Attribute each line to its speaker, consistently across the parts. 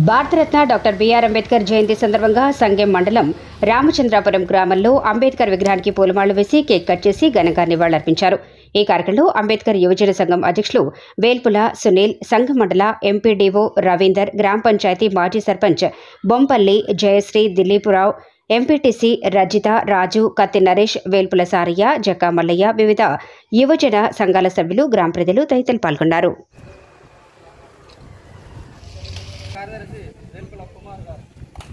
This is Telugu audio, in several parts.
Speaker 1: భారతరత్న డాక్టర్ బిఆర్ అంబేద్కర్ జయంతి సందర్భంగా సంగెం మండలం రామచంద్రాపురం గ్రామంలో అంబేద్కర్ విగ్రహానికి పూలమాలలు వేసి కేక్ కట్ చేసి ఘనంగా నివాళులర్పించారు. ఈ కార్యక్రమంలో అంబేద్కర్ యువజన సంఘం అధ్యక్షులు వేల్పుల సునీల్, సంఘం మండల ఎంపీడీఓ రవీందర్, గ్రామ పంచాయతీ మాజీ సర్పంచ్ బొంపల్లి జయశ్రీ, దిలీపురావు, ఎంపీటీసీ రజిత, రాజు, కత్తి నరేష్, వేల్పుల సారయ్య, జక్కా మల్లయ్య, వివిధ యువజన సంఘాల సభ్యులు, గ్రామ ప్రజలు తదితరులు పాల్గొన్నారు.
Speaker 2: కార్యదర్శి వేల్పుల కుమార్ గారు,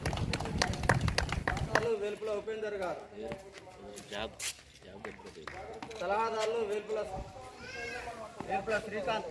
Speaker 2: వేల్పుల ఉపేందర్ గారు, సలహాదారులు వేల్పుల శ్రీకాంత్,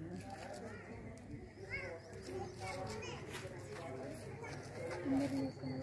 Speaker 3: Thank you.